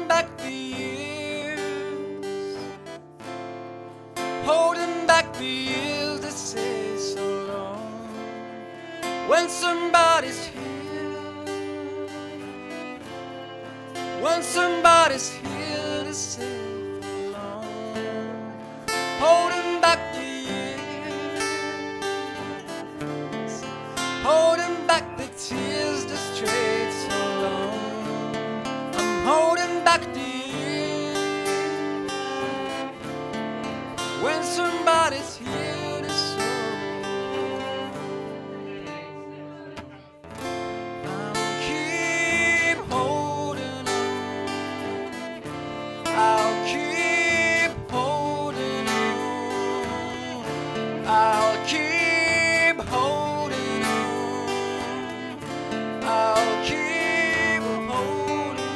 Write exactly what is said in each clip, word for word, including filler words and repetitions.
holding back the years, holding back the years that say so long. When somebody's here, when somebody's here to say for long, holding back the years, holding back the tears that strayed so long. I'm holding back the years, when somebody's here to say. I'll keep holding on, I'll keep holding on, I'll keep holding on, I'll keep holding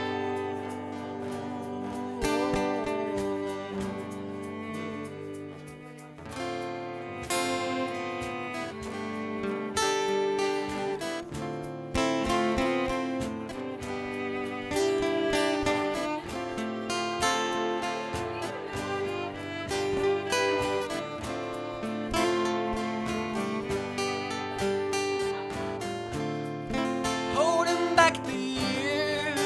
holding back the years,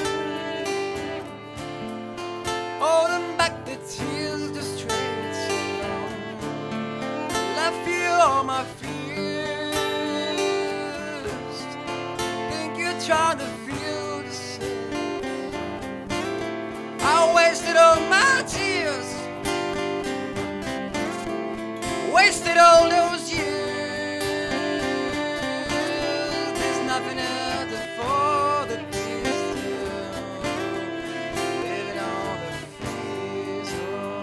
holding back the tears that strayed so long. I feel all my fears, think you're trying to feel the same. I wasted all my tears, wasted all those years. There's nothing else for the tears to living on the fears.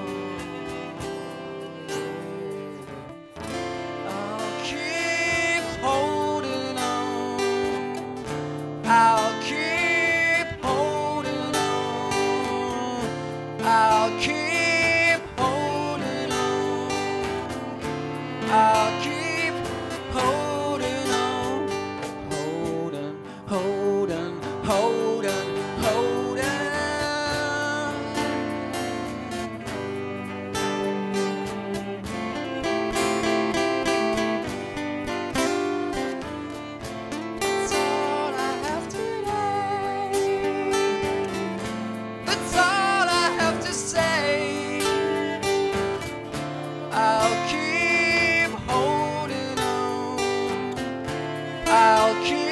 I'll keep holding on, I'll keep holding on, I'll keep holding on, I'll keep holding on, holding, holding, holding, holding. That's all I have today, that's all I have to say. I'll keep holding on, I'll keep